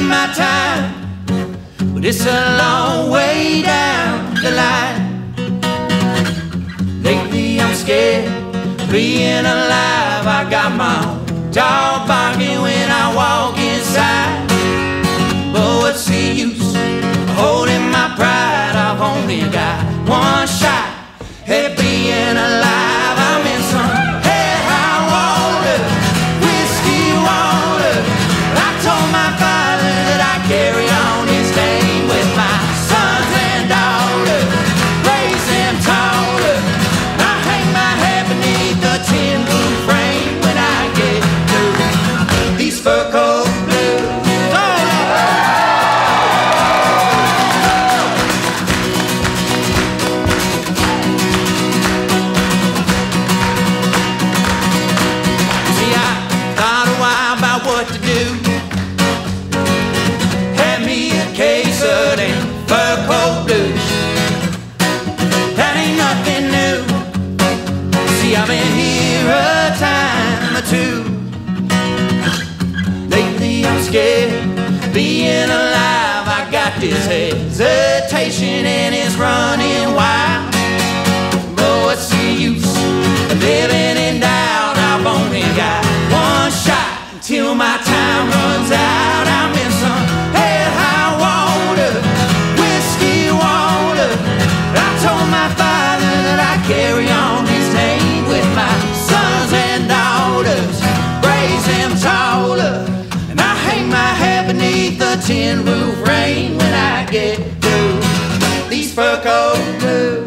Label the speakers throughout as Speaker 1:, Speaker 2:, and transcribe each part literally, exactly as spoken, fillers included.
Speaker 1: my time, but it's a long way down the line. Lately I'm scared of being alive. I got my own dog barking when I walk inside. But what's the use of holding my pride? I've only got one shot at being alive. I'm in some head high water, whiskey water. I told my father that I carry on his name with my sons and daughters, raise them taller. I hang my hat beneath the tin roof frame when I get through these fur coat blues. What to do? Had me a case of them fur coat blues. That ain't nothing new. See, I've been here a time or two. Lately I'm scared of being alive. I got this hesitation and it's running wild. But what's the use of living in doubt? I've only got one shot till my time runs out. I'm in some head high water, whiskey water. I told my father that I carry on his name with my sons and daughters, raise them taller. And I hang my hat beneath the tin roof rain when I get through these fur coat blues.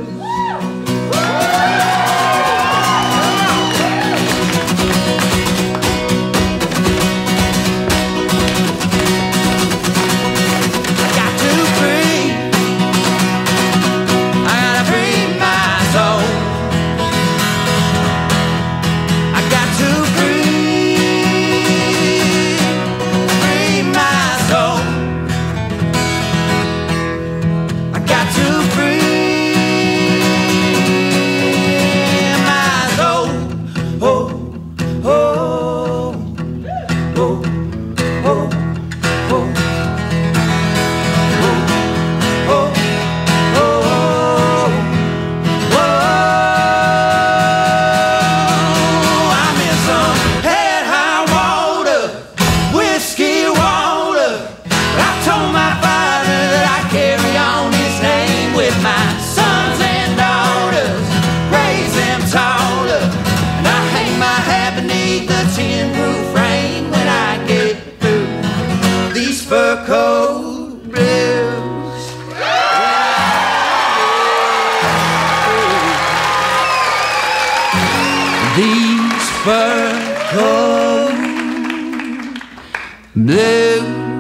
Speaker 1: Fur coat blues. These fur coat blues.